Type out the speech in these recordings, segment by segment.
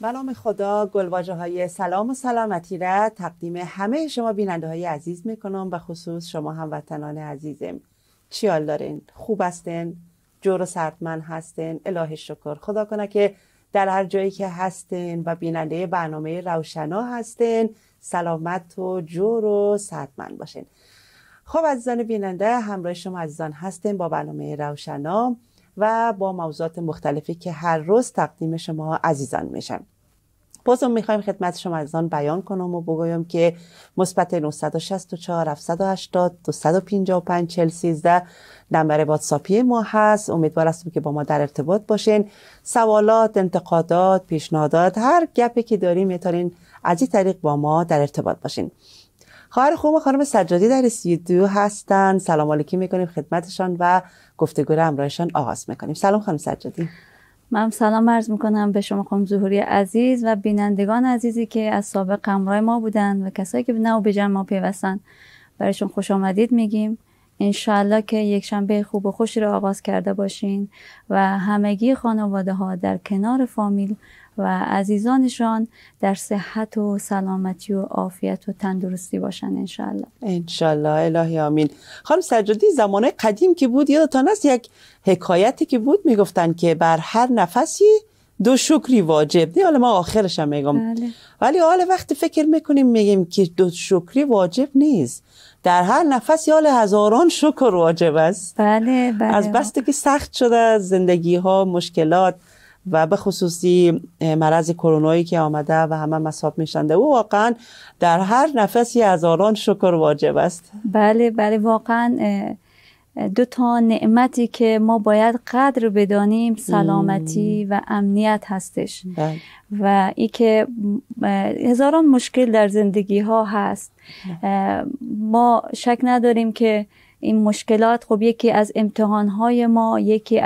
به نام خدا گلواژه های سلام و سلامتی را تقدیم همه شما بیننده های عزیز میکنم، به خصوص شما هموطنان عزیزم. چی حال دارین؟ خوب هستین؟ جور و سردمند هستین؟ الهی شکر. خدا کنه که در هر جایی که هستین و بیننده برنامه روشنا هستین سلامت و جور و سردمند باشین. خب عزیزان بیننده، همراه شما عزیزان هستین با برنامه روشنا و با موضوعات مختلفی که هر روز تقدیم شما عزیزان میشن. بازم میخوایم خدمت شما عزیزان بیان کنم و بگویم که مثبت 964 780 255 4013 نمبر واتساپی ما هست. امیدوار هستم که با ما در ارتباط باشین. سوالات، انتقادات، پیشنهادات، هر گپی که داریم میتونین از این طریق با ما در ارتباط باشین. خواهر خوب خانم سجادی در استودیو هستن. سلام علیکم میکنیم خدمتشان و گفتگو را همراهشان آغاز میکنیم. سلام خانم سجادی. من سلام عرض میکنم به شما خانم ظهوری عزیز و بینندگان عزیزی که از سابق همراه ما بودن و کسایی که نو به جمع ما پیوستن، برایشون خوش آمدید میگیم. انشالله که یک شنبه خوب و خوشی را آغاز کرده باشین و همگی خانواده ها در کنار فامیل و عزیزانشان در صحت و سلامتی و عافیت و تندرستی باشن انشالله. انشالله الهی آمین. خانم سجادی، زمانه قدیم که بود یادتان است یک حکایتی که بود میگفتن که بر هر نفسی 2 شکری واجب. نه حالا ما آخرش هم میگم. بله. ولی حالا وقتی فکر میکنیم میگیم که 2 شکری واجب نیست، در هر نفس حال هزاران شکر واجب است. بله بله. از بسته که سخت شده زندگی ها، مشکلات و به خصوصی مرض کرونایی که آمده و همه مصاب میشنده و واقعا در هر نفسی هزاران شکر واجب است. بله بله، واقعا 2 تا نعمتی که ما باید قدر بدانیم سلامتی و امنیت هستش. بله. و ای که هزاران مشکل در زندگی ها هست. ما شک نداریم که این مشکلات خب یکی از امتحان های ما، یکی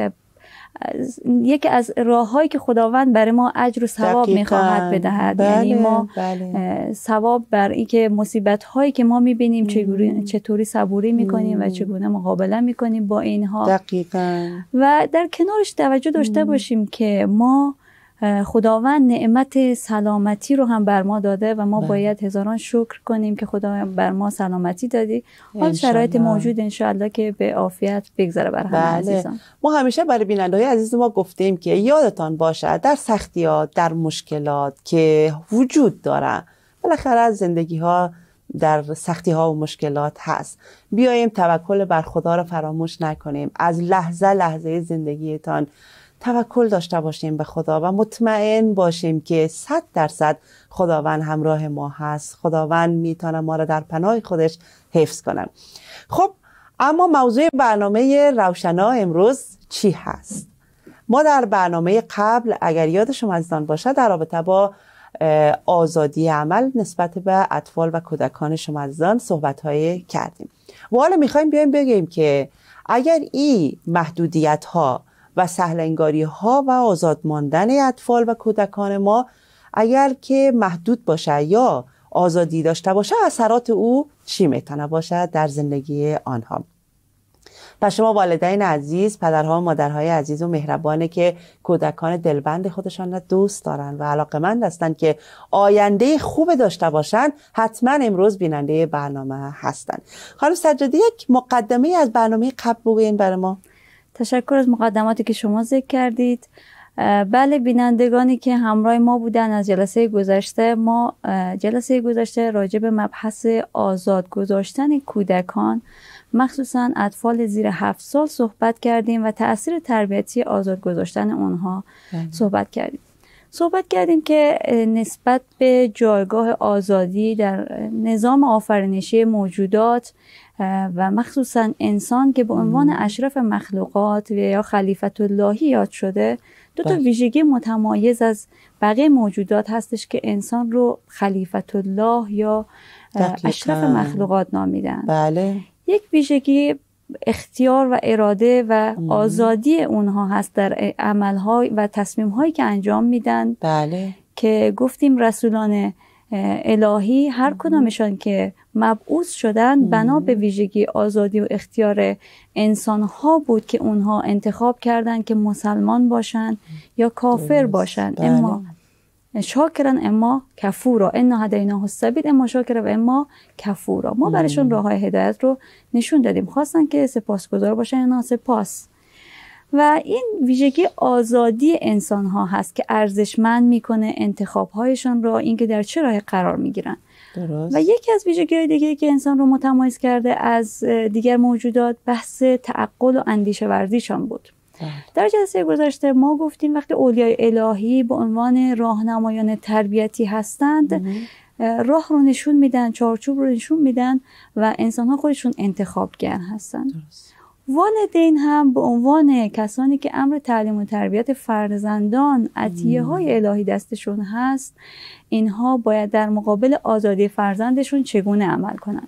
از راه‌هایی که خداوند برای ما اجر و ثواب می‌خواهد بدهد. بله، یعنی ما بله. ثواب بر این که مصیبت‌هایی که ما می‌بینیم چطوری صبوری می‌کنیم و چگونه مقابله می‌کنیم با اینها. دقیقاً. و در کنارش توجه داشته باشیم که ما خداوند نعمت سلامتی رو هم بر ما داده و ما باید هزاران شکر کنیم که خداوند بر ما سلامتی دادی. حال شرایط موجود انشاءالله که به عافیت بگذره بر همه عزیزان. ما همیشه برای بیننده‌های عزیز ما گفتیم که یادتان باشه در سختیات، در مشکلات که وجود داره، بالاخره زندگی ها در سختی ها و مشکلات هست، بیاییم توکل بر خدا رو فراموش نکنیم. از لحظه زندگیتان توکل داشته باشیم به خدا و مطمئن باشیم که 100% خداوند همراه ما هست. خداوند میتونه ما را در پناه خودش حفظ کنه. خب اما موضوع برنامه روشنا امروز چی هست؟ ما در برنامه قبل اگر یاد شما عزیزان باشه در رابطه با آزادی عمل نسبت به اطفال و کودکان شما عزیزان صحبت‌های کردیم و حالا میخوایم بیایم بگیم که اگر این محدودیت ها و سهل انگاری ها و آزاد ماندن اطفال و کودکان ما اگر که محدود باشه یا آزادی داشته باشه، اثرات او چی میتونه باشه در زندگی آنها. پس شما والدین عزیز، پدرها و مادرهای عزیز و مهربانه که کودکان دلبند خودشان را دوست دارن و علاقمند هستن که آینده خوب داشته باشن، حتما امروز بیننده برنامه هستن. خانم سجادی، یک مقدمه از برنامه قبل بگوین برای ما. تشکر از مقدماتی که شما ذکر کردید. بله، بینندگانی که همراه ما بودن از جلسه گذشته، ما جلسه گذشته راجع به مبحث آزاد گذاشتن کودکان مخصوصا اطفال زیر 7 سال صحبت کردیم و تأثیر تربیتی آزاد گذاشتن اونها صحبت کردیم که نسبت به جایگاه آزادی در نظام آفرینشی موجودات و مخصوصا انسان که به عنوان اشرف مخلوقات و یا خلیفت اللهی یاد شده، 2 تا ویژگی متمایز از بقیه موجودات هستش که انسان رو خلیفت الله یا اشرف مخلوقات نامیدن. بله. یک ویژگی اختیار و اراده و آزادی اونها هست در عملهای و تصمیمهایی که انجام میدن. بله. که گفتیم رسولان الهی هر کدامشان که مبعوث شدن بنا به ویژگی آزادی و اختیار انسانها بود که اونها انتخاب کردن که مسلمان باشن یا کافر باشن. اما شاکرا اما کفورا، انا هدیناه السبیل اما شاکرا و اما کفورا. ما برایشون راههای هدایت رو نشون دادیم، خواستن که سپاسگزار باشن یا ناسپاس. و این ویژگی آزادی انسان ها هست که ارزشمند میکنه انتخاب هایشان را، اینکه در چه راهی قرار میگیرن. و یکی از ویژگی‌های دیگه که انسان رو متمایز کرده از دیگر موجودات بحث تعقل و اندیشه ورزیشان بود. در جلسه گذشته ما گفتیم وقتی اولیای الهی به عنوان راهنمایان تربیتی هستند، راه رو نشون میدن، چارچوب رو نشون میدن و انسان ها خودشون انتخابگر هستند. والدین هم به عنوان کسانی که امر تعلیم و تربیت فرزندان عطیه های الهی دستشون هست، اینها باید در مقابل آزادی فرزندشون چگونه عمل کنند.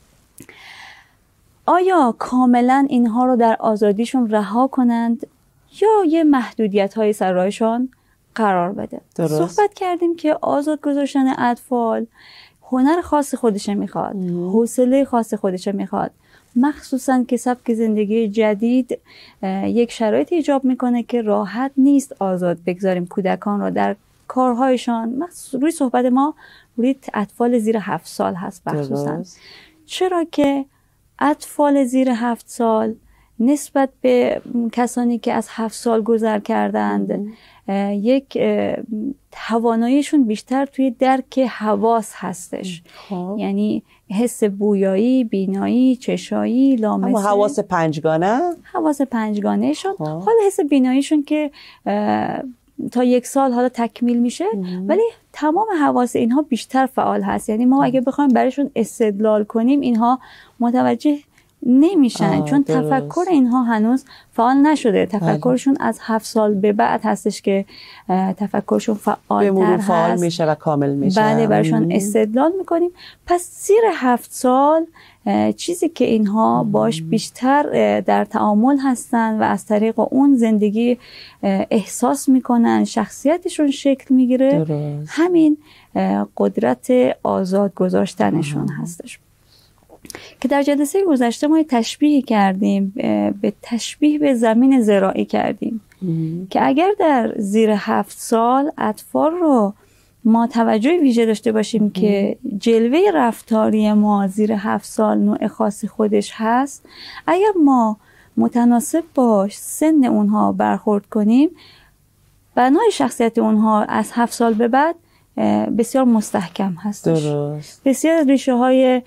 آیا کاملا اینها رو در آزادیشون رها کنند یا یه محدودیت های سر راهشان قرار بده؟ صحبت کردیم که آزاد گذاشتن اطفال هنر خاص خودشه میخواد، حوصله خاص خودشه میخواد، مخصوصا که سبک زندگی جدید یک شرایط ایجاب میکنه که راحت نیست آزاد بگذاریم کودکان را در کارهایشان. روی صحبت ما روی اطفال زیر 7 سال هست مخصوصا، چرا که اطفال زیر 7 سال نسبت به کسانی که از 7 سال گذر کردند یک تواناییشون بیشتر توی درک حواس هستش. یعنی حس بویایی، بینایی، چشایی، لامسه، اما حواس پنجگانه شون. حالا حس بیناییشون که تا 1 سال حالا تکمیل میشه، ولی تمام حواس اینها بیشتر فعال هست. یعنی ما اگه بخوایم برایشون استدلال کنیم اینها متوجه نمیشن، چون تفکر اینها هنوز فعال نشده. تفکرشون از 7 سال به بعد هستش که تفکرشون فعال‌تر هست، فعال میشه و کامل میشه. بله، برایشون استدلال میکنیم. پس زیر 7 سال چیزی که اینها باش بیشتر در تعامل هستن و از طریق اون زندگی احساس میکنن، شخصیتشون شکل میگیره، همین قدرت آزاد گذاشتنشون هستش. که در جلسه گذشته ما تشبیه کردیم، به تشبیه به زمین زراعی کردیم که اگر در زیر 7 سال اطفال رو ما توجه ویژه داشته باشیم که جلوه رفتاری ما زیر 7 سال نوع خاص خودش هست، اگر ما متناسب با سن اونها برخورد کنیم، بنای شخصیت اونها از 7 سال به بعد بسیار مستحکم هستش. درست. بسیار ریشه های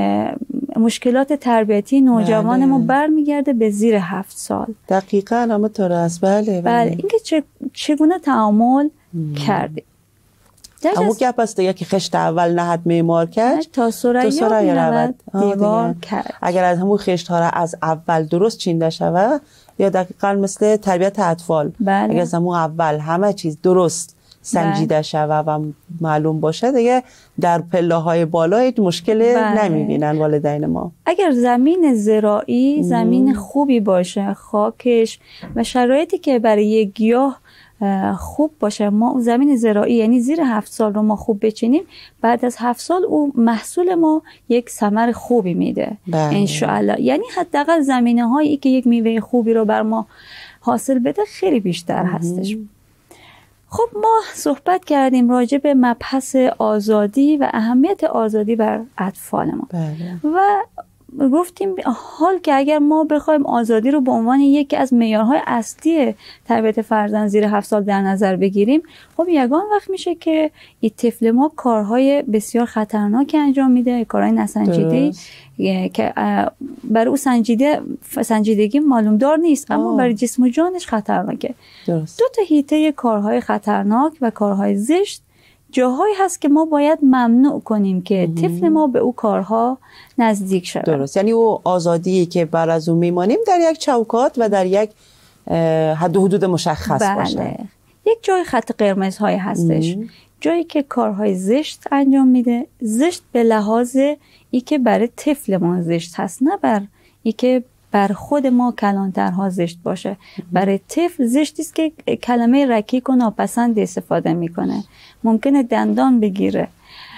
مشکلات تربیتی نوجوان ما برمیگرده به زیر 7 سال. دقیقاً همونطور است. بله. اینکه چگونه تعامل کردیم. همون گپ است دیگه که خشت اول نهد معمار کرد تا سریا رود دیوار کرد. اگر از همون خشت ها را از اول درست چینده شود، یا دقیقاً مثل تربیت اطفال، اگر از همون اول همه چیز درست سنجیده شود و معلوم باشه، دیگه در پله های بالا مشکل نمیبینن والدین ما. اگر زمین زراعی زمین خوبی باشه، خاکش و شرایطی که برای یک گیاه خوب باشه، ما زمین زراعی یعنی زیر 7 سال رو ما خوب بچینیم، بعد از 7 سال او محصول ما یک ثمر خوبی میده انشاءالله. یعنی حداقل زمینه هایی که یک میوه خوبی رو بر ما حاصل بده خیلی بیشتر هستش. خب ما صحبت کردیم راجع به مبحث آزادی و اهمیت آزادی بر اطفال ما. و گفتیم حال که اگر ما بخوایم آزادی رو به عنوان یکی از معیارهای اصلی تربیت فرزند زیر 7 سال در نظر بگیریم، خب یگان وقت میشه که این طفل ما کارهای بسیار خطرناک انجام میده، کارهای نسنجیده که برای او سنجیدگی معلومدار نیست، اما برای جسم و جانش خطرناکه. درست. 2 تا حیطه کارهای خطرناک و کارهای زشت جاهایی هست که ما باید ممنوع کنیم که طفل ما به او کارها نزدیک شود. درست. یعنی او آزادی که بر از او میمانیم در یک چوکات و در یک حد و حدود مشخص باشه. یک جای خط قرمزهای هستش، جایی که کارهای زشت انجام میده. زشت به لحاظ ای که برای طفل ما زشت هست، نه بر ای که بر خود ما کلانترها زشت باشه. برای طفل زشتی است که کلمه رکیک و ناپسند استفاده میکنه، ممکنه دندان بگیره،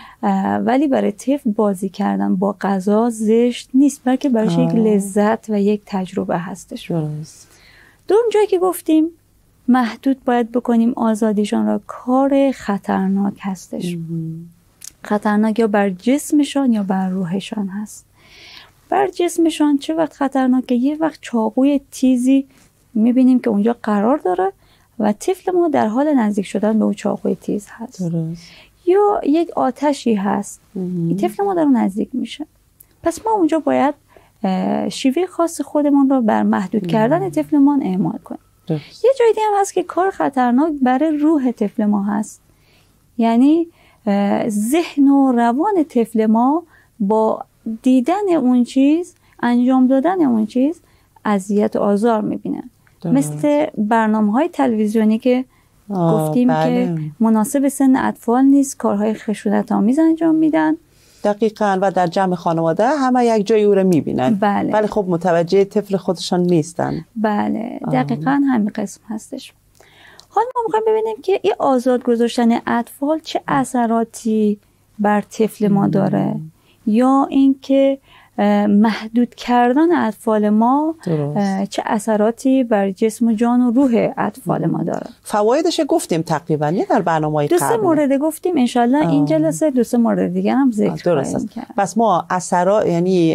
ولی برای طفل بازی کردن با غذا زشت نیست، بلکه برایش یک لذت و یک تجربه هستش. دوم جایی که گفتیم محدود باید بکنیم آزادیشان را، کار خطرناک هستش. خطرناک یا بر جسمشان یا بر روحشان هست. بر جسمشان چه وقت خطرناکه؟ یه وقت چاقوی تیزی میبینیم که اونجا قرار داره و طفل ما در حال نزدیک شدن به اون چاقوی تیز هست. درست. یا یک آتشی هست، این طفل ما داره نزدیک میشه. پس ما اونجا باید شیوه خاص خودمون رو بر محدود کردن طفل ما اعمال کنیم. درست. یه جای دیگه هم هست که کار خطرناک برای روح طفل ما هست. یعنی ذهن و روان طفل ما با دیدن اون چیز، انجام دادن اون چیز اذیت و آزار میبینن. مثل برنامه‌های تلویزیونی که گفتیم که مناسب سن اطفال نیست، کارهای خشونت‌آمیز انجام میدن. دقیقاً. و در جمع خانواده همه یک جای او رو میبینن. بله. ولی خب متوجه طفل خودشان نیستن. بله دقیقاً همین قسم هستش. حالا ما میخوایم ببینیم که این آزاد گذاشتن اطفال چه اثراتی بر طفل ما داره، یا اینکه محدود کردن اطفال ما چه اثراتی بر جسم و جان و روح اطفال ما داره. فوایدش گفتیم تقریبا در برنامه‌های قبل. 2 مورد گفتیم، انشالله این جلسه 2 مورد دیگه هم ذکر خواهیم کرد. پس ما اثرات یعنی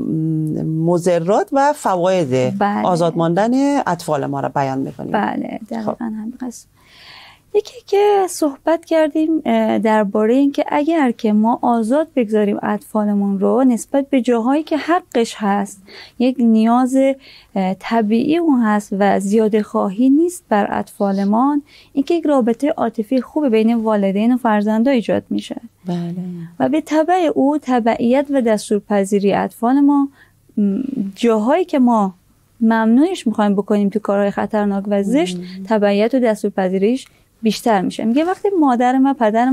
مضرات و فواید آزاد ماندن اطفال ما را بیان می‌کنیم. بله دقیقاً همین قسم. یکی که صحبت کردیم درباره این که اگر که ما آزاد بگذاریم اطفالمون رو نسبت به جاهایی که حقش هست، یک نیاز طبیعی اون هست و زیاده خواهی نیست بر اطفالمان، این که یک رابطه عاطفی خوب بین والدین و فرزندا ایجاد میشه. بله. و به تبع او تبعیت و دستورپذیری اطفال ما، جاهایی که ما ممنوعش میخوایم بکنیم تو کارهای خطرناک و زشت، تبعیت و دستورپذیریش بیشتر میشه. میگه وقتی مادر من، پدر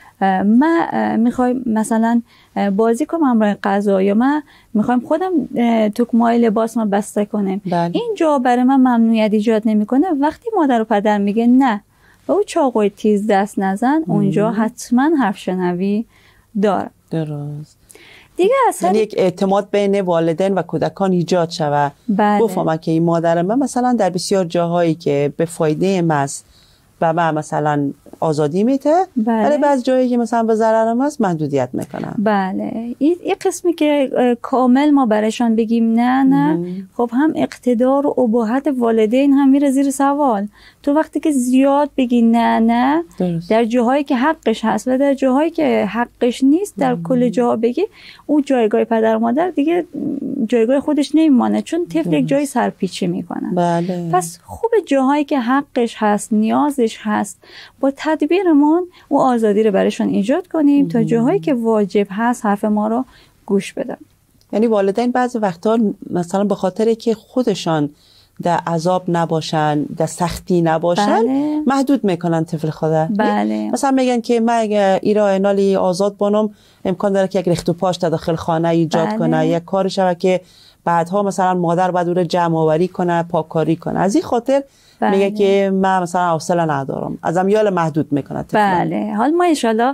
من میخوایم مثلا بازی کنم همراه غذا، یا من میخوایم خودم تکمای لباس ما بسته کنیم، این جا برای من ممنوعیت ایجاد نمیکنه. وقتی مادر و پدر میگه نه و او چاقوی تیز دست نزن، اونجا حتما حرف شنوی داره. درست. دیگه اصلا یک اعتماد بین والدین و کودکان ایجاد شود. بفهمم که این مادر من مثلا در بسیار جاهایی که به فایده من است و من مثلا آزادی میده، ولی بعض جایی که مثلا به ضررم است محدودیت میکنم. بله. این قسمی که کامل ما برایشان بگیم نه خب هم اقتدار و اباحت والدین هم میره زیر سوال. تو وقتی که زیاد بگی نه در جاهایی که حقش هست و در جاهایی که حقش نیست، در کل جاها بگی، اون جایگاه پدر و مادر دیگه جایگاه خودش نمیمانه، چون طفل یک جایی سرپیچی میکنه. بله. پس خوب جاهایی که حقش هست، نیازش هست، با تدبیرمون او آزادی رو برایشون ایجاد کنیم تا جاهایی که واجب هست حرف ما رو گوش بدن. یعنی والدین بعضی وقتا مثلا به خاطر که خودشان در عذاب نباشن، در سختی نباشن، محدود میکنن طفل خود. بله. مثلا میگن که من اگه ایرا اینالی آزاد بانم، امکان داره که یک ریخت و پاش در داخل خانه ایجاد کنه، یک کار شوه که بعدها مثلا مادر باید او رو جمع آوری کنه، پاککاری کنه. از این خاطر میگه که من مثلا حوصله ندارم، ازم یال محدود میکنه طفل. بله. حال ما انشالله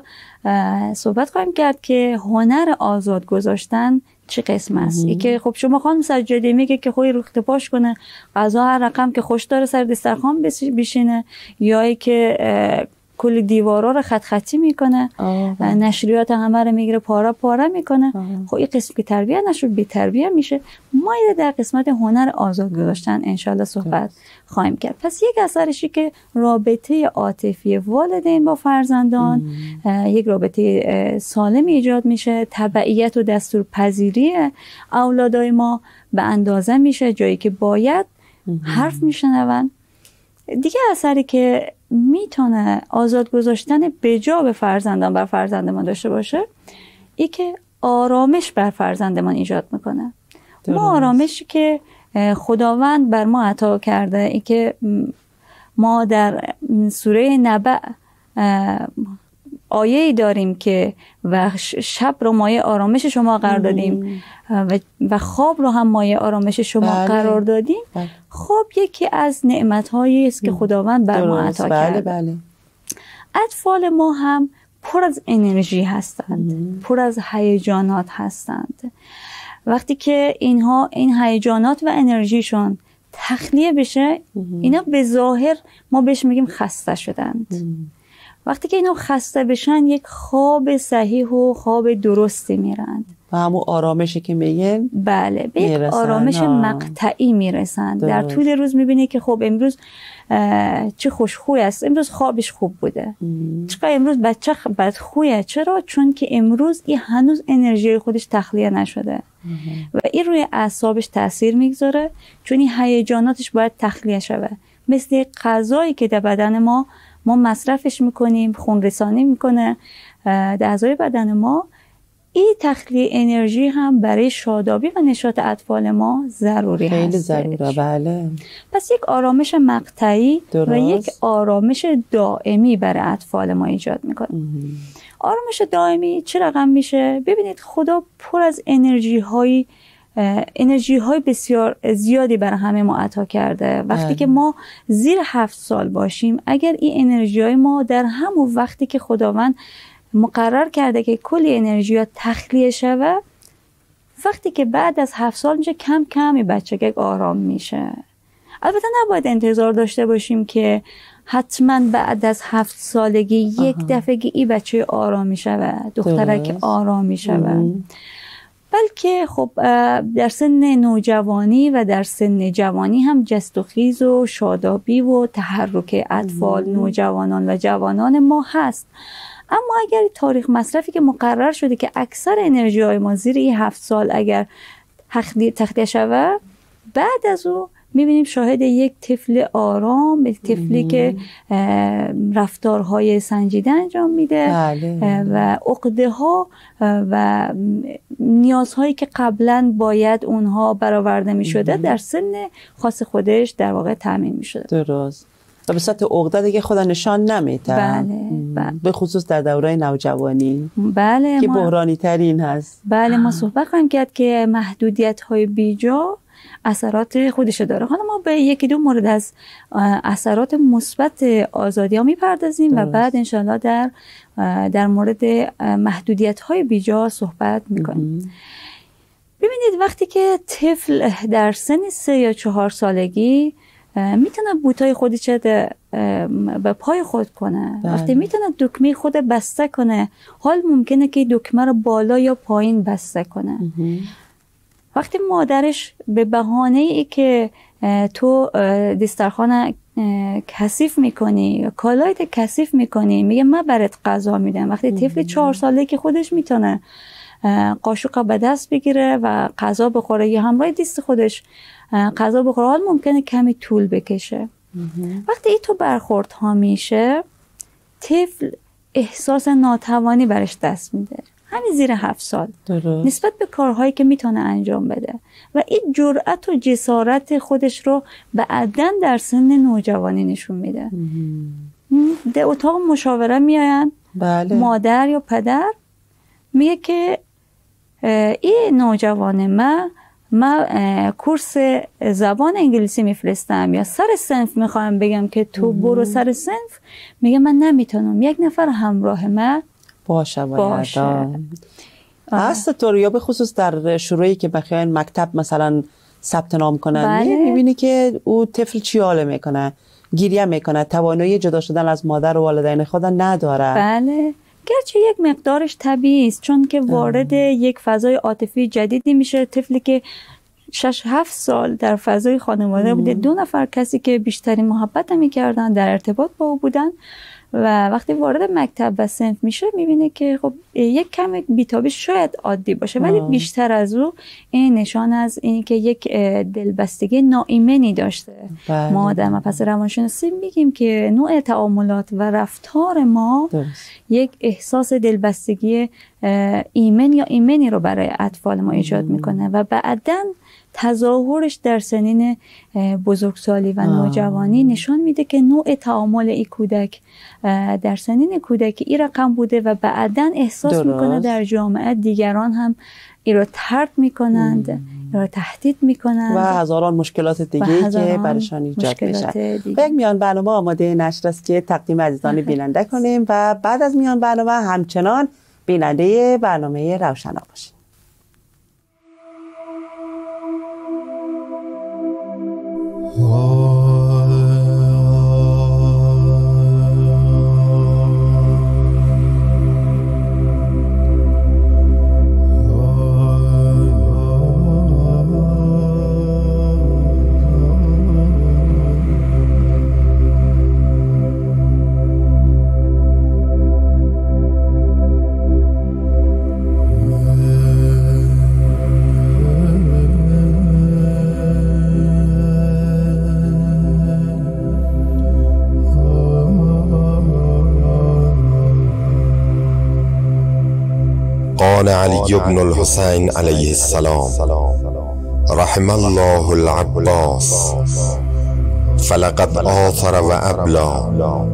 صحبت خواهیم کرد که هنر آزاد گذاشتن چه قسم است. ای که خب شما خانم سجادی میگه که خوی ریخت پاش کنه، غذا هر رقم که خوش داره سر دسترخوان بشینه، یا ای که کل دیوارا رو خط خطی میکنه، نشریات همه رو میگیره پاره میکنه. خب این قسم که تربیت نشد بی تربیت میشه. ما در قسمت هنر آزاد گذاشتن انشالله صحبت خواهیم کرد. پس یک اثرشی که رابطه عاطفی والدین با فرزندان یک رابطه سالم ایجاد میشه، تبعیت و دستورپذیری اولادای ما به اندازه میشه، جایی که باید حرف میشنون. دیگه اثری که میتونه آزاد گذاشتن بجا به فرزندان بر فرزند ما داشته باشه، ای که آرامش بر فرزند ما ایجاد میکنه. ما آرامشی که خداوند بر ما عطا کرده، ای که ما در سوره نبأ آیه‌ای داریم که و شب رو مایه آرامش شما قرار دادیم و خواب رو هم مایه آرامش شما قرار دادیم. خب یکی از نعمت‌هایی است که خداوند بر ما عطا کرده. اطفال ما هم پر از انرژی هستند، پر از هیجانات هستند. وقتی که این هیجانات و انرژیشون تخلیه بشه، اینا به ظاهر ما بهش میگیم خسته شدند. وقتی که اینا خسته بشن یک خواب صحیح و خواب درستی میرند و همون آرامشی که میگن بله به یک آرامش مقطعی میرسند. در طول روز میبینی که خب امروز چه خوشخوی است، امروز خوابش خوب بوده، چقدر امروز بچه بدخویه. چرا؟ چون که امروز این هنوز انرژی خودش تخلیه نشده و این روی اعصابش تاثیر میگذاره، چون این هیجاناتش باید تخلیه شده. مثل غذایی که در بدن ما مصرفش میکنیم، خون رسانی میکنه در اعضای بدن ما، این تخلیه انرژی هم برای شادابی و نشاط اطفال ما ضروری هست. خیلی ضروره. بله. پس یک آرامش مقطعی و یک آرامش دائمی برای اطفال ما ایجاد میکنه. آرامش دائمی چه رقم میشه؟ ببینید خدا پر از انرژی های بسیار زیادی برای همه ما عطا کرده. وقتی که ما زیر 7 سال باشیم، اگر این انرژی های ما در همون وقتی که خداوند مقرر کرده که کلی انرژی ها تخلیه شود، وقتی که بعد از 7 سال میشه کم کم بچه آرام میشه. البته نباید انتظار داشته باشیم که حتما بعد از 7 سالگی یک دفعه این بچه آرام میشه، دخترک آرام میشه، بلکه خب در سن نوجوانی و در سن جوانی هم جست و خیز و شادابی و تحرک اطفال، نوجوانان و جوانان ما هست. اما اگر تاریخ مصرفی که مقرر شده که اکثر انرژی های ما زیر 7 سال اگر تخلیه شود، بعد از او میبینیم شاهد یک طفل آرام، طفلی که رفتارهای سنجیده انجام میده و عقده ها و نیازهایی که قبلا باید اونها برآورده میشده در سن خاص خودش در واقع تامین میشده. درست. و به صورت عقده دیگه خدا نشان نمیده. بله. به خصوص در دوره نوجوانی. بله. که بحرانی ترین هست. بله. ما صحبت خواهیم کرد که محدودیت های بیجا اثرات خودش داره. حالا ما به یکی دو مورد از اثرات مثبت آزادی ها میپردازیم و بعد انشالله در مورد محدودیت های بیجا صحبت میکنیم. ببینید وقتی که طفل در سن 3 یا 4 سالگی میتونه بوتای خودش به پای خود کنه، وقتی میتونه دکمه خود بسته کنه، حال ممکنه که دکمه رو بالا یا پایین بسته کنه. وقتی مادرش به بهانه ای که تو دسترخوان کثیف میکنی، کالایت کثیف میکنی، میگه من برات غذا میدم. وقتی طفل 4 ساله که خودش میتونه قاشق به دست بگیره و غذا بخوره یا همراه دست خودش غذا بخوره، حال ممکنه کمی طول بکشه. وقتی این تو برخورد ها میشه، طفل احساس ناتوانی برش دست میده، همین زیر 7 سال نسبت به کارهایی که میتونه انجام بده و این جرأت و جسارت خودش رو بعداً در سن نوجوانی نشون میده. در اتاق مشاوره میاین، مادر یا پدر میگه که این نوجوان من کورس زبان انگلیسی میفرستم یا سر صنف میخوام بگم که تو برو سر صنف، میگه من نمیتونم، یک نفر همراه من باشه. هست طور یا به خصوص در شروعی که بخواین مکتب مثلا ثبت نام کنن، میبینی که او طفل چی حاله میکنه، گریه میکنه، توانایی جدا شدن از مادر و والدین خود نداره. بله، گرچه یک مقدارش طبیعی است، چون که وارد یک فضای عاطفی جدیدی میشه. طفلی که 6-7 سال در فضای خانواده بوده، 2 نفر کسی که بیشترین محبت میکردن، در ارتباط با او بودن و وقتی وارد مکتب و صنف میشه میبینه که خب یک کم بیتابی شاید عادی باشه، ولی بیشتر از او این نشان از اینی که یک دلبستگی ناایمنی داشته. ما در مبحث روانشناسی میگیم که نوع تعاملات و رفتار ما یک احساس دلبستگی ایمن یا ایمنی رو برای اطفال ما ایجاد میکنه و بعداً تظاهرش در سنین بزرگسالی و نوجوانی نشان میده که نوع تعامل این کودک در سنین کودکی این رقم بوده و بعداً احساس میکنه در جامعه دیگران هم این رو طرد میکنند، این رو تهدید میکنند و هزاران مشکلات دیگه که برشان ایجاد میشه. یک میان برنامه آماده نشر است که تقدیم عزیزان بیننده کنیم و بعد از میان برنامه همچنان بیننده برنامه روشنا باشیم. قال علی بن الحسین علیه السلام: رحم الله العباس فلقد آثر و ابلا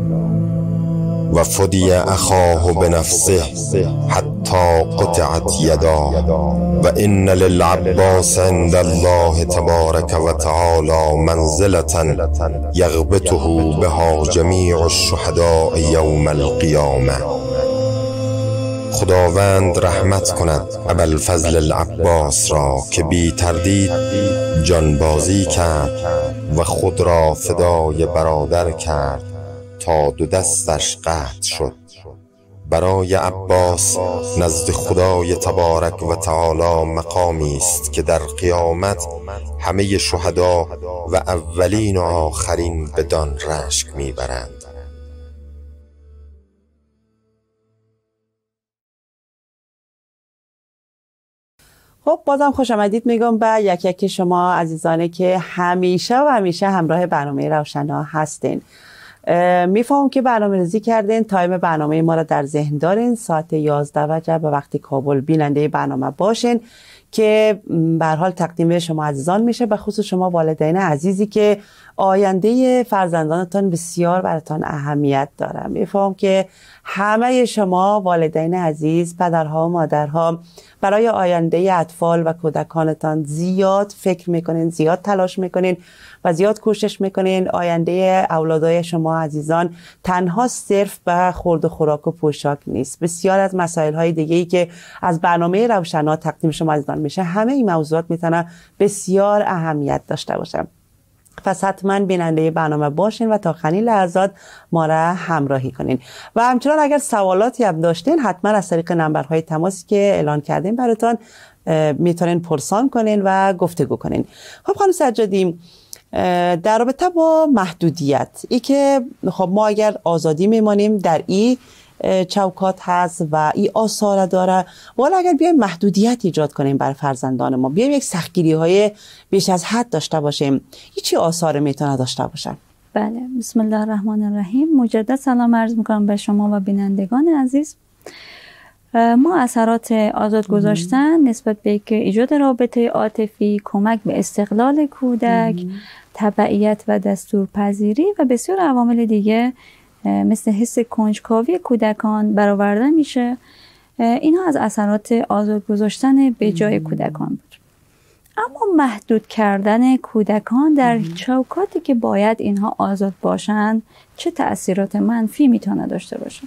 و فدی اخاه بنفسه حتی قطعت یدا و ان للعباس عند الله تبارک و تعالی منزلة یغبطه بها جمیع الشهداء یوم القیامه. خداوند رحمت کند ابوالفضل العباس را که بی تردید جانبازی کرد و خود را فدای برادر کرد تا دو دستش قطع شد. برای عباس نزد خدای تبارک و تعالی مقامی است که در قیامت همه شهدا و اولین و آخرین بدان رشک میبرند. خب بازم خوش آمدید میگم به یک یک شما عزیزانی که همیشه همراه برنامه روشنا هستین. میفهمم که برنامه ریزی کردین، تایم برنامه ما را در ذهن دارین. ساعت 11 وجه به وقت کابل بیننده برنامه باشین که به هر حال تقدیم شما عزیزان میشه، به خصوص شما والدین عزیزی که آینده فرزندانتان بسیار براتان اهمیت داره. میفهمم که همه شما والدین عزیز، پدرها و مادرها، برای آینده اطفال و کودکانتان زیاد فکر میکنین، زیاد تلاش میکنین و زیاد کوشش میکنین. آینده اولادای شما عزیزان تنها صرف به خورد و خوراک و پوشاک نیست. بسیار از مسائل های دیگه‌ای که از برنامه روشنا تقدیم شما عزیزان میشه، همه این موضوعات میتونه بسیار اهمیت داشته باشه. پس حتما بیننده برنامه باشین و تا آخرین لحظات ما را همراهی کنین و همچنان اگر سوالاتی هم داشتین حتما از طریق نمبرهای تماسی که اعلان کردیم براتون میتونین پرسان کنین و گفتگو کنین. خب خانم سجادی، در رابطه با محدودیت، ای که خب ما اگر آزادی میمانیم در این چوکات هست و این آثار داره، ولی اگر بیایم محدودیت ایجاد کنیم بر فرزندان ما، بیایم یک سختگیری های بیش از حد داشته باشیم، این چی آثار میتونه داشته باشه؟ بله، بسم الله الرحمن الرحیم. مجدد سلام عرض میکنم به شما و بینندگان عزیز. ما اثرات آزاد گذاشتن نسبت به که ایجاد رابطه عاطفی، کمک به استقلال کودک، تبعیت و دستورپذیری و بسیار عوامل دیگه مثل حس کنجکاوی کودکان برآورده میشه. اینها از اثرات آزاد گذاشتن به جای کودکان بود. اما محدود کردن کودکان در چوکاتی که باید اینها آزاد باشند چه تأثیرات منفی میتونه داشته باشه؟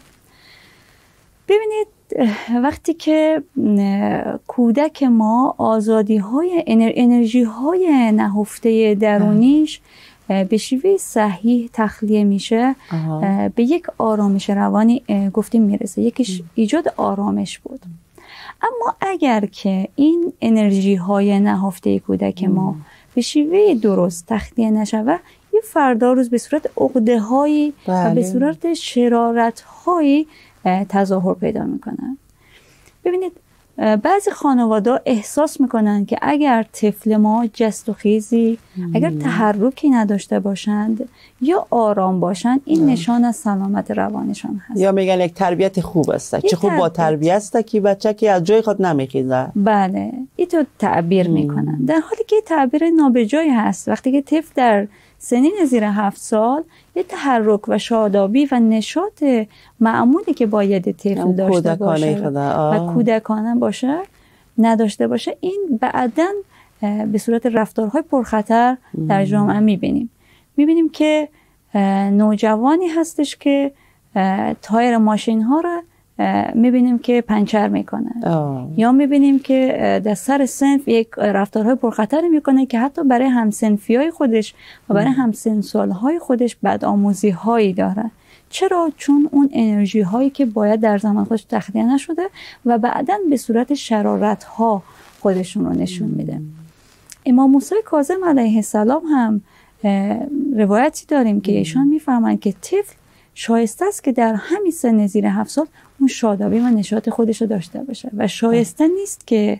ببینید، وقتی که کودک ما آزادی های انرژی های نهفته درونیش به شیوه صحیح تخلیه میشه، به یک آرامش روانی گفتیم میرسه. یکیش ایجاد آرامش بود. اما اگر که این انرژی های نهفته کودک ما به شیوه درست تخلیه نشود، یه فردا روز به صورت عقده هایی و به صورت شرارت هایی تظاهر پیدا میکنن. ببینید، بعضی خانواده احساس میکنن که اگر طفل ما جست و خیزی، اگر تحرکی نداشته باشند یا آرام باشند، این نشان از سلامت روانشان هست. یا میگن یک تربیت خوب است، چه خوب با تربیت است که بچه که از جای خود نمیخیزه. بله، اینطور تعبیر میکنن، در حالی که تعبیر نابجایی هست. وقتی که طفل در سنین زیر 7 سال یه تحرک و شادابی و نشاط معمولی که باید طفل داشته باشه و کودکانه باشه نداشته باشه، این بعداً به صورت رفتارهای پرخطر در جامعه میبینیم که نوجوانی هستش که تایر ماشین ها را میبینیم که پنچر میکنه، یا میبینیم که در سر صنف یک رفتارهای پرخطری میکنه که حتی برای همسنفی های خودش و برای همسنسال های خودش بدآموزی هایی داره. چرا؟ چون اون انرژی هایی که باید در زمان خودش تخلیه نشده و بعداً به صورت شرارت ها خودشون رو نشون میده. امام موسی کاظم علیه السلام هم روایتی داریم که ایشان میفرمایند که طفل شایسته است که در همین سن زیر 7 سال اون شادابی و نشاط خودش رو داشته باشه و شایسته نیست که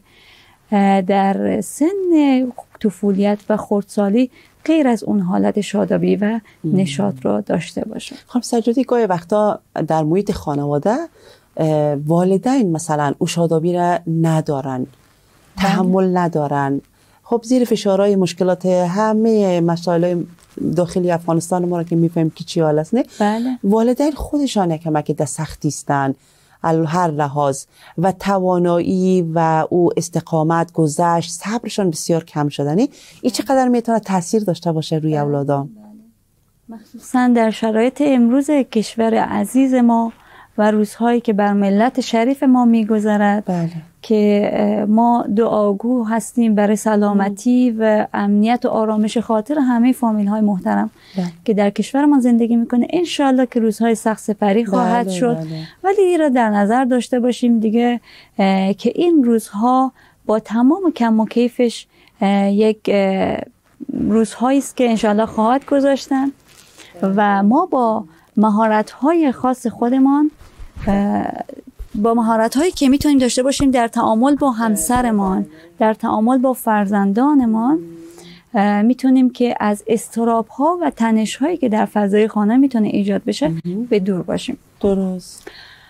در سن طفولیت و خردسالی غیر از اون حالت شادابی و نشاط رو داشته باشه. خب سجادی، گاهی وقتا در محیط خانواده والدین مثلا او شادابی را ندارن، تحمل ندارن، خب زیر فشارهای مشکلات همه مسائل داخلی افغانستان ما را که میفهمیم که چی حال است، نه؟ بله. والدین خودشان کمک در سختی استن هر لحاظ و توانایی و او استقامت گذشت، صبرشان بسیار کم شدنی. این چقدر میتونه تاثیر داشته باشه روی اولادام؟ مخصوصا در شرایط امروز کشور عزیز ما و روزهایی که بر ملت شریف ما میگذرد. بله. که ما دعاگو هستیم برای سلامتی و امنیت و آرامش خاطر همه فامیل های محترم که در کشور ما زندگی میکنه. انشالله که روزهای سخت سپری خواهد شد. ولی این را در نظر داشته باشیم دیگه که این روزها با تمام کم و کیفش یک روزهایی است که انشالله خواهد گذاشتن و ما با مهارت‌های خاص خودمان، با مهارت‌هایی که میتونیم داشته باشیم در تعامل با همسرمان، در تعامل با فرزندانمان، میتونیم که از اضطراب‌ها و تنش‌هایی که در فضای خانه میتونه ایجاد بشه به دور باشیم. درست.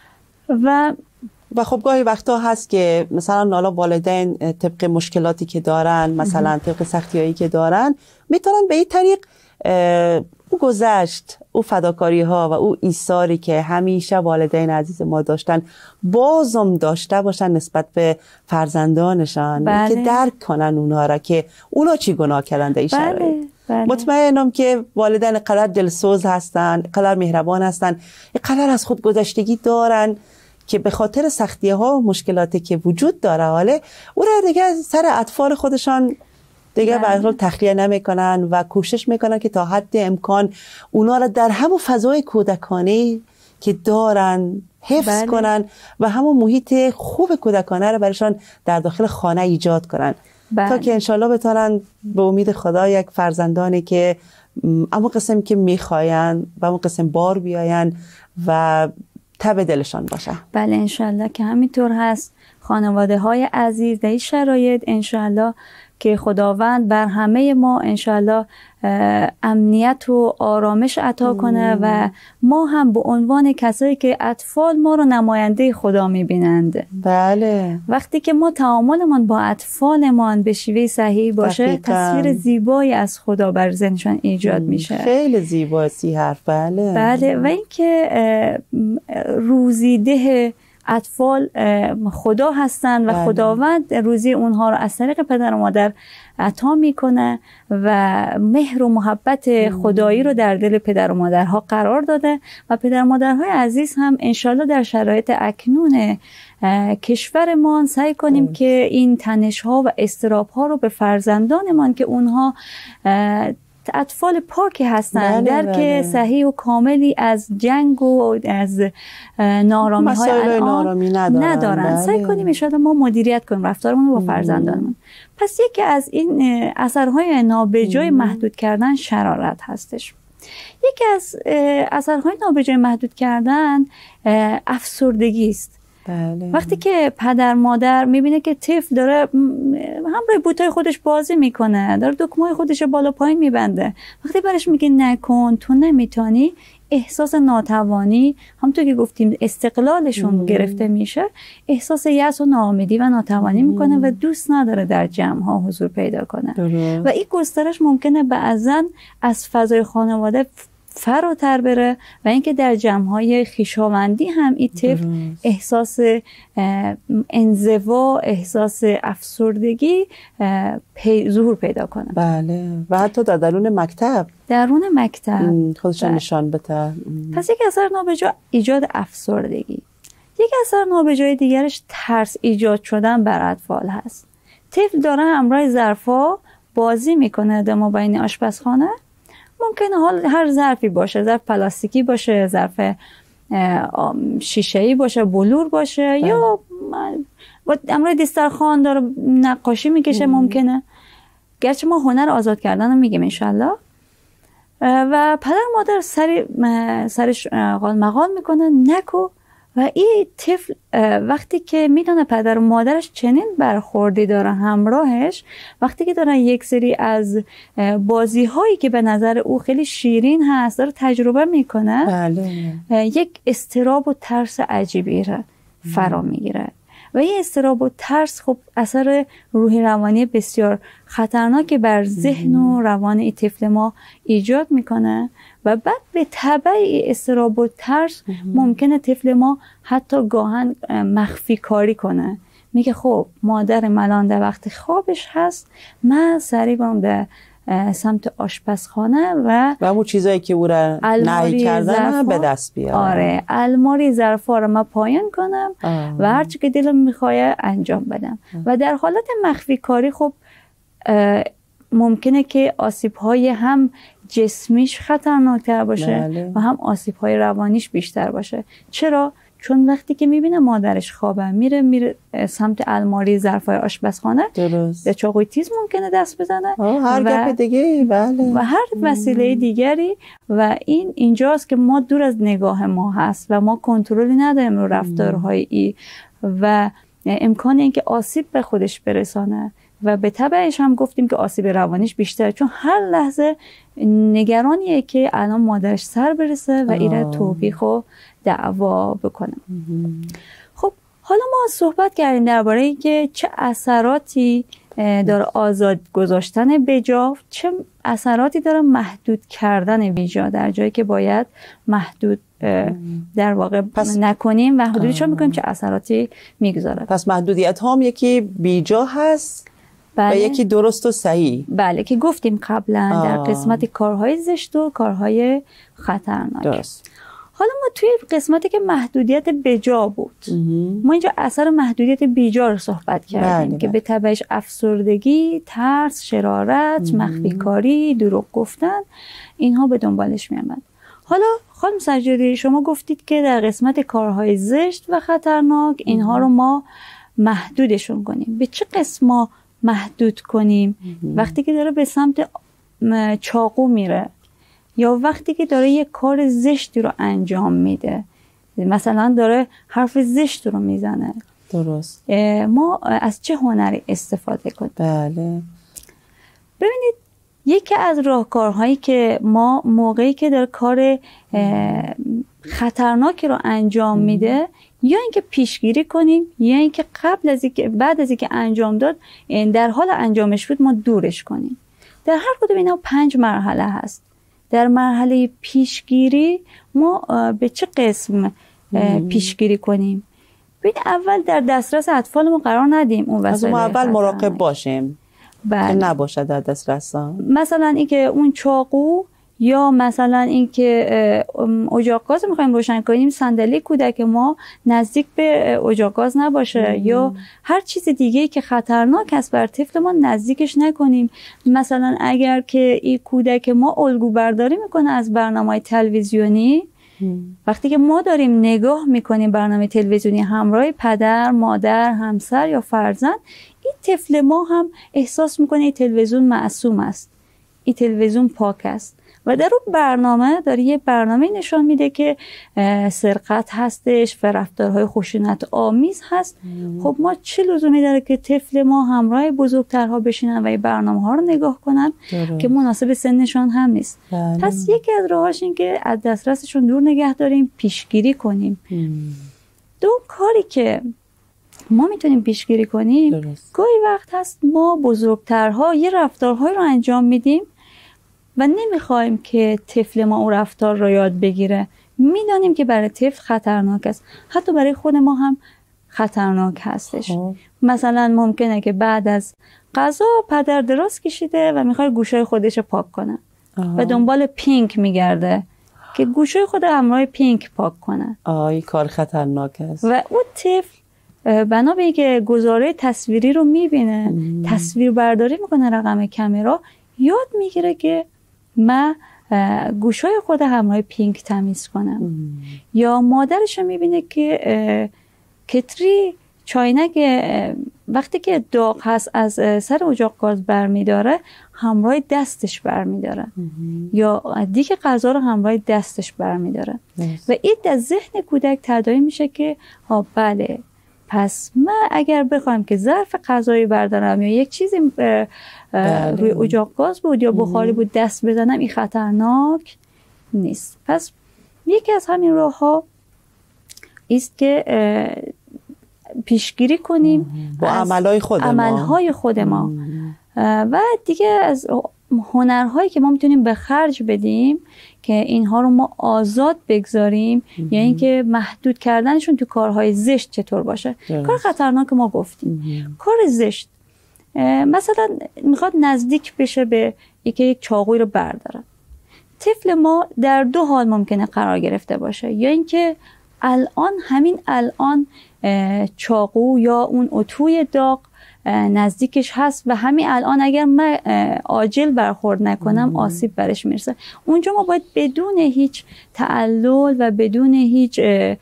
و خب گاهی وقتا هست که مثلا حالا والدین طبق مشکلاتی که دارن، مثلا طبق سختی‌هایی که دارن، میتونن به این طریق او گذشت، او فداکاری ها و او ایثاری که همیشه والدین عزیز ما داشتن بازم داشته باشن نسبت به فرزندانشان. بله. که درک کنن اونها را که اونا چی گناه کردن در این شرایط. بله. مطمئنم که والدین قدر دلسوز هستن، قدر مهربان هستن، قدر از خود گذشتگی دارن که به خاطر سختی ها و مشکلاتی که وجود داره حاله او را دیگه سر اطفال خودشان دیگه به حال تخلیه نمیکنن و کوشش میکنن که تا حد امکان اونا را در همون فضای کودکانه که دارن حفظ کنن و همون محیط خوب کودکانه را برشان در داخل خانه ایجاد کنن. تا که انشالله بتونن به امید خدا یک فرزندانی که اما قسم که میخواین و اما قسم بار بیاین و تب دلشان باشه. بله انشالله که همینطور هست. خانواده های عزیز در این شرایط انشالله که خداوند بر همه ما انشالله امنیت و آرامش عطا کنه و ما هم به عنوان کسایی که اطفال ما رو نماینده خدا میبینند. بله. وقتی که ما تعاملمان با اطفالمان به شیوه صحیح باشه تصویر زیبایی از خدا بر ذهنشان ایجاد میشه. خیلی زیباست حرف. بله. بله. و اینکه روزیده اطفال خدا هستند و خداوند روزی اونها رو از طریق پدر و مادر عطا میکنه و مهر و محبت خدایی رو در دل پدر و مادرها قرار داده و پدر و مادرهای عزیز هم انشالله در شرایط اکنون کشورمان سعی کنیم که این تنش‌ها و اضطراب‌ها رو به فرزندانمان که اونها اطفال پاکی هستند، درک صحیح و کاملی از جنگ و از نارامی‌های الان ندارن. سعی کنیم انشاءالله ما مدیریت کنیم رفتارمون با فرزندانمون. پس یکی از این اثرهای نابجای محدود کردن شرارت هستش. یکی از اثرهای نابجای محدود کردن افسردگی است. بله. وقتی که پدر مادر میبینه که طفل داره همراه بوتای خودش بازی میکنه، داره دکمه‌های خودش بالا پایین میبنده، وقتی برش میگه نکن، تو نمیتونی، احساس ناتوانی، همونطور که گفتیم استقلالشون گرفته میشه، احساس یأس و ناامیدی و ناتوانی میکنه و دوست نداره در جمع‌ها حضور پیدا کنه. و این گسترش ممکنه بعضن از فضای خانواده فراتر بره و اینکه در جمع‌های خویشاوندی هم این طفل احساس انزوا، احساس افسردگی ظهور پیدا کنه. بله. و حتی در درون مکتب خودشان نشان بده. پس یک اثر نابجا ایجاد افسردگی. یک اثر نابجای دیگرش ترس ایجاد شدن بر اطفال هست. طفل داره همراه ظرفا بازی میکنه در مابین آشپزخانه. ممکنه حال هر ظرفی باشه، ظرف پلاستیکی باشه، ظرف شیشه‌ای باشه، بلور باشه یا امروز دسترخوان داره نقاشی میکشه ممکنه. گرچه ما هنر آزاد کردن رو میگیم انشالله و پدر مادر سرش قال مقال میکنه نکو و این طفل وقتی که میدونه پدر و مادرش چنین برخوردی داره همراهش، وقتی که داره یک سری از بازی هایی که به نظر او خیلی شیرین هست داره تجربه میکنه، بله. یک اضطراب و ترس عجیبی فرا میگیره و این اضطراب و ترس خب اثر روحی روانی بسیار خطرناکی بر ذهن و روان این طفل ما ایجاد میکنه و بعد به تبع اضطراب و ترس ممکنه طفل ما حتی گاهن مخفی کاری کنه. میگه خب مادر الان در وقت خوابش هست، من سریع برم به سمت آشپزخانه و اون چیزایی که او را نهی کردن به دست بیارم. آره، الماری ظرفا رو من پایان کنم و هر چی که دلم میخواد انجام بدم. و در حالت مخفی کاری خب ممکنه که آسیب‌های هم جسمیش خطرناکتر باشه و هم آسیب‌های روانیش بیشتر باشه. چرا؟ چون وقتی که میبینه مادرش خوابه میره سمت الماری ظرفای آشپزخانه، به چاقوی تیز ممکنه دست بزنه، هر گپ دیگه، بله، و هر وسیله دیگری. و اینجاست که ما دور از نگاه ما هست و ما کنترلی نداریم رو رفتارهای و امکان اینکه آسیب به خودش برسانه و به تبعش هم گفتیم که آسیب روانیش بیشتره، چون هر لحظه نگرانیه که الان مادرش سر برسه و ایره توبیخ و دعوا بکنه. خب حالا ما صحبت کردیم درباره اینکه چه اثراتی داره آزاد گذاشتن بجا، چه اثراتی داره محدود کردن بیجا در جایی که باید محدود در واقع نکنیم و حدودش رو میکنیم، چه اثراتی میگذاره. پس محدودیت هم یکی بیجا هست، بله، و یکی درست و صحیح. بله، که گفتیم قبلا در قسمت کارهای زشت و کارهای خطرناک. درست. حالا ما توی قسمتی که محدودیت بجا بود، ما اینجا اثر محدودیت بیجا رو صحبت کردیم. بله، که به تبعش افسردگی، ترس، شرارت، مخفی کاری، دروغ گفتن، اینها به دنبالش میامد. حالا خانم سجادی شما گفتید که در قسمت کارهای زشت و خطرناک اینها رو ما محدودشون کنیم. به چه قسم محدود کنیم؟ وقتی که داره به سمت چاقو میره یا وقتی که داره یه کار زشتی رو انجام میده، مثلا داره حرف زشت رو میزنه. درست. ما از چه هنری استفاده کنیم؟ بله، ببینید یکی از راهکارهایی که ما موقعی که داره کار خطرناکی رو انجام میده، یا اینکه پیشگیری کنیم یا اینکه بعد از اینکه انجام داد در حال انجامش بود ما دورش کنیم. در هر کدوم اینا 5 مرحله هست. در مرحله پیشگیری ما به چه قسم پیشگیری کنیم؟ ببین اول در دسترس اطفالمون قرار ندیم اون وسایل. از اول مراقب باشیم. بله. که نباشه در دسترس. مثلا اینکه اون چاقو یا مثلا اینکه اجاق گاز میخوایم روشن کنیم، صندلی کودک ما نزدیک به اجاق گاز نباشه یا هر چیز دیگه‌ای که خطرناک است بر طفل ما نزدیکش نکنیم. مثلا اگر که این کودک ما الگو برداری میکنه از برنامه‌های تلویزیونی، وقتی که ما داریم نگاه میکنیم برنامه تلویزیونی همراه پدر، مادر، همسر یا فرزند، این طفل ما هم احساس میکنه این تلویزیون معصوم است، این تلویزیون پاک است و در اون برنامه داره یه برنامه نشان میده که سرقت هستش و رفتارهای خشونت آمیز هست. خب ما چه لزومی داره که طفل ما همراه بزرگترها بشینن و این برنامه ها رو نگاه کنن که مناسب سنشان هم نیست. پس یکی از راهاش این که از دسترسشون دور نگه داریم، پیشگیری کنیم. دوم کاری که ما میتونیم پیشگیری کنیم، گاهی وقت هست ما بزرگترها یه رفتارهای رو انجام میدیم و نمیخوایم که طفل ما اون رفتار رو یاد بگیره. میدانیم که برای طفل خطرناک است، حتی برای خود ما هم خطرناک هستش. مثلا ممکنه که بعد از غذا پدر دراز کشیده و میخواد گوشای خودش رو پاک کنه و دنبال پینک میگرده که گوشای خود همراه پینک پاک کنه. این کار خطرناک است. و اون طفل بنا به اینکه گزاره تصویری رو میبینه، تصویر برداری میکنه رقم کامera، یاد میگیره که من گوشای خود همراه پینک تمیز کنم. یا مادرش میبینه که کتری چاینک وقتی که داغ هست از سر اجاق گاز برمیداره همراه دستش برمیداره یا دیگه غذا رو همراه دستش برمیداره و این در ذهن کودک تداعی میشه که بله، پس من اگر بخوام که ظرف غذایی بردارم یا یک چیزی روی اجاق گاز بود یا بخاری بود دست بزنم، این خطرناک نیست. پس یکی از همین راه ها است که پیشگیری کنیم با عملهای خود ما و دیگه از هنرهایی که ما میتونیم به خرج بدیم که اینها رو ما آزاد بگذاریم یا اینکه محدود کردنشون تو کارهای زشت چطور باشه. کار خطرناک ما گفتیم. کار زشت مثلا میخواد نزدیک بشه به یک چاقوی رو برداره. طفل ما در دو حال ممکنه قرار گرفته باشه، یا اینکه همین الان چاقو یا اون اتوی داغ نزدیکش هست و همین الان اگر من عاجل برخورد نکنم آسیب برش میرسه. اونجا ما باید بدون هیچ تعلل و بدون هیچ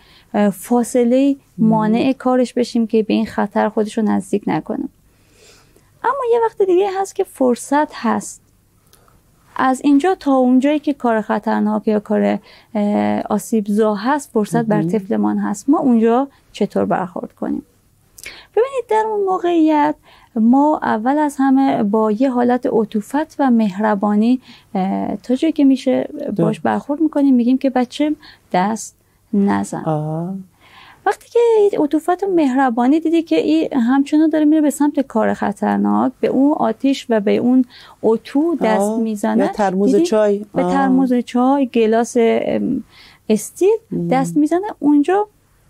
فاصله مانع کارش بشیم که به این خطر خودش رو نزدیک نکنم. اما یه وقت دیگه هست که فرصت هست. از اینجا تا اونجایی که کار خطرناک یا کار آسیبزا هست فرصت بر طفلمان هست. ما اونجا چطور برخورد کنیم؟ ببینید در اون موقعیت ما اول از همه با یه حالت عطوفت و مهربانی تا جایی که میشه باش برخورد میکنیم، میگیم که بچه دست نزن. وقتی که عطوفت و مهربانی دیدی که این همچنان داره میره به سمت کار خطرناک، به اون آتیش و به اون اتو دست میزنه، یا ترموز چای، به ترموز چای، گلاس استیل دست میزنه، اونجا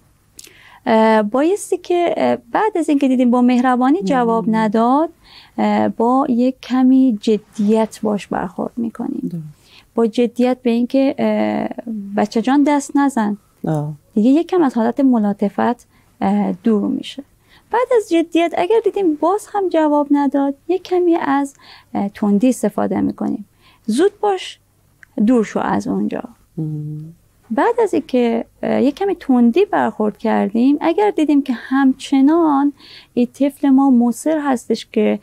بایستی که بعد از اینکه دیدیم با مهربانی جواب نداد، با یک کمی جدیت باش برخورد میکنیم. با جدیت به اینکه بچه جان دست نزن، دیگه یک کم از حالت ملاطفت دور میشه. بعد از جدیت اگر دیدیم باز هم جواب نداد، یک کمی از تندی استفاده میکنیم. زود باش، دور شو از اونجا. بعد از اینکه یک کمی تندی برخورد کردیم، اگر دیدیم که همچنان این طفل ما مصر هستش که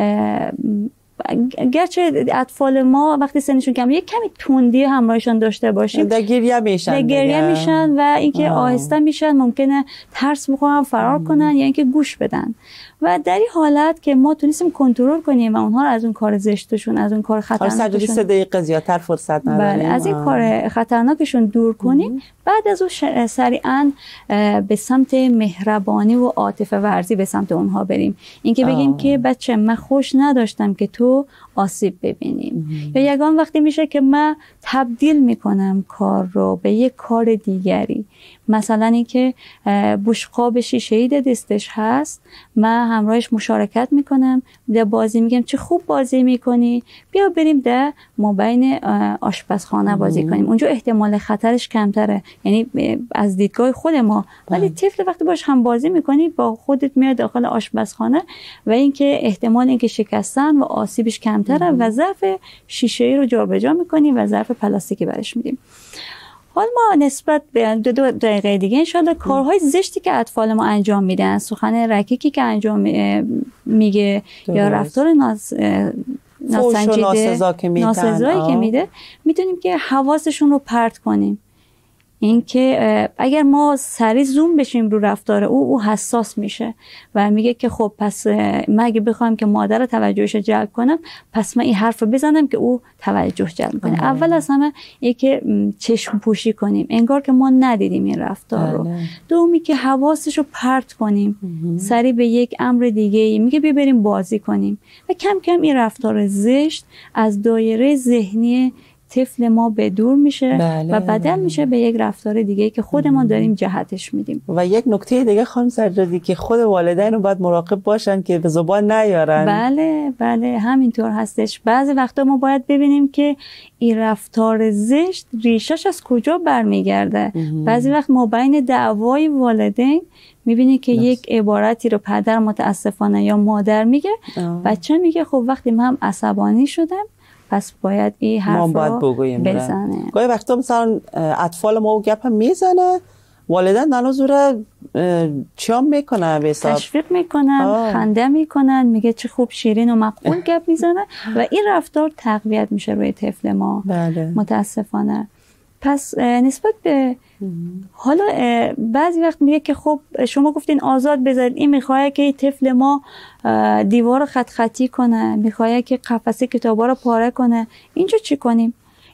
گرچه اطفال ما وقتی سنشون کم یک کمی تندی همراهشون داشته باشیم، در گریه میشن و اینکه آهسته میشن، ممکنه ترس بخورن، فرار کنن یا اینکه گوش بدن. و در این حالت که ما تونستیم کنترل کنیم و اونها رو از اون کار زشتشون، از اون کار خطرناکشون 3 دقیقه زیادتر فرصت نداریم، بله، از این کار خطرناکشون دور کنیم. بعد از اون سریعا به سمت مهربانی و عاطفه ورزی به سمت اونها بریم. اینکه بگیم که بچه من خوش نداشتم که تو آسیب ببینیم، یا یگان وقتی میشه که من تبدیل میکنم کار رو به یک کار دیگری. مثلا اینکه بشقاب شیشه‌ای دستش هست، من همراهش مشارکت میکنم، در بازی میگم چه خوب بازی میکنی، بیا بریم در مابین آشپزخانه بازی کنیم. اونجا احتمال خطرش کمتره، یعنی از دیدگاه خود ما. ولی طفل وقتی باش هم بازی میکنی، با خودت میاد داخل آشپزخانه و اینکه احتمال اینکه شکستن و آسیبش کمتره و ظرف شیشه‌ای رو جابجا میکنیم و ظرف پلاستیکی برش میدیم. حالا ما نسبت به 2 دقیقه دیگه انشالله کارهای زشتی که اطفال ما انجام میدن، سخن رکیکی که انجام میگه یا رفتار ناسزایی که میده، میتونیم که حواسشون رو پرت کنیم. اینکه اگر ما سریع زوم بشیم رو رفتار او حساس میشه و میگه که خب پس من اگه بخوام که مادر توجهش جلب کنم، پس من این حرف بزنم که او توجه جلب کنه. اول از همه اینکه چشم پوشی کنیم انگار که ما ندیدیم این رفتار رو. دومی که حواسش رو پرت کنیم، سریع به یک امر دیگه میگه بیا بریم بازی کنیم و کم کم این رفتار زشت از دایره ذهنی طفل ما به دور میشه و بدل میشه به یک رفتار دیگه که خودمون داریم جهتش میدیم. و یک نکته دیگه خانم سجادی که خود والدین رو باید مراقب باشن که به زبان نیارن. بله همینطور هستش. بعضی وقتا ما باید ببینیم که این رفتار زشت ریشش از کجا برمیگرده. بعضی وقت ما بین دعوای والدین میبینی که یک عبارتی رو پدر متاسفانه یا مادر میگه، بچه میگه خب وقتی من عصبانی شدم پس باید این حرف رو بزنه. گاهی وقتا مثلا اطفال ما گپ هم میزنه، والدین الان زوره چیام میکنن، به حساب تشویق میکنن، خنده میکنن، میگه چه خوب شیرین و معقول گپ میزنه و این رفتار تقویت میشه روی طفل ما. متاسفانه. پس نسبت به حالا بعضی وقت میگه که خب شما گفتین آزاد بذارید، این میخواه که طفل ما دیوار خط خطی کنه، میخواه که قفسه کتابا رو پاره کنه، اینجا چی کنیم؟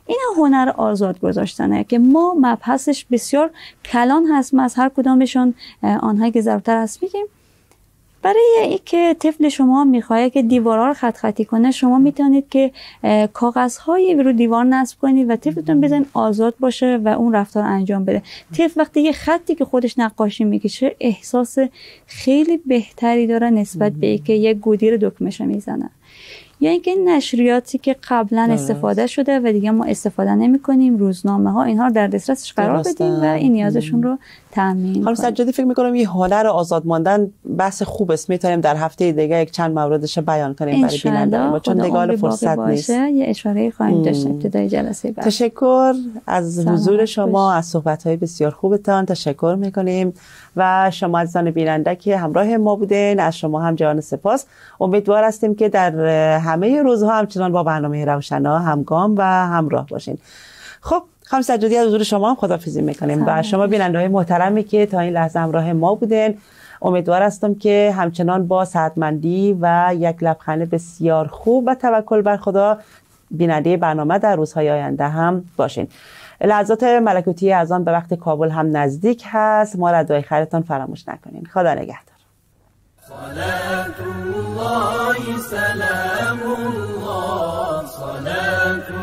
این هنر آزاد گذاشتنه که ما مبحثش بسیار کلان هست. ما از هر کدامشون آنهایی که ضرورتر هست میگیم. برای اینکه طفل شما میخواد که دیوارها رو خط خطی کنه، شما میتونید که کاغذهایی رو دیوار نصب کنید و طفلتون بزنید آزاد باشه و اون رفتار انجام بده. طفل وقتی یه خطی که خودش نقاشی میکشه احساس خیلی بهتری داره نسبت به اینکه یک گودی رو دکمه‌شو میزنه. یا اینکه نشریاتی که قبلا استفاده شده و دیگه ما استفاده نمی‌کنیم، روزنامه ها، اینها رو در دسترسش قرار بدیم و این نیازشون رو تامین کنیم. خانم سجادی فکر می‌کنم این هنر آزاد ماندن بحث خوب است، می‌تونیم در هفته دیگه یک چند موردش بیان کنیم برای بینندگان، چون دیگه فرصت نیست. یه اشاره خواهیم داشت ابتدای جلسه بعد. تشکر از حضور شما، از صحبت‌های بسیار خوبتان تشکر می‌کنیم و شما عزیزان بیننده که همراه ما بودین، از شما هم جان سپاس. امیدوار هستیم که در همه روزها همچنان با برنامه روشنا همگام و همراه باشین. خب خانم سجادی از حضور شما هم خداحافظی میکنیم و شما بیننده‌های محترمی که تا این لحظه همراه ما بودین، امیدوار هستم که همچنان با صحتمندی و یک لبخند بسیار خوب و توکل بر خدا بیننده برنامه در روزهای آینده هم باشین. لحظات ملکوتی اذان به وقت کابل هم نزدیک هست، ما را دعای خیرتان فراموش نکنین. خدا نگهدار. صلاة الله سلام الله صلاة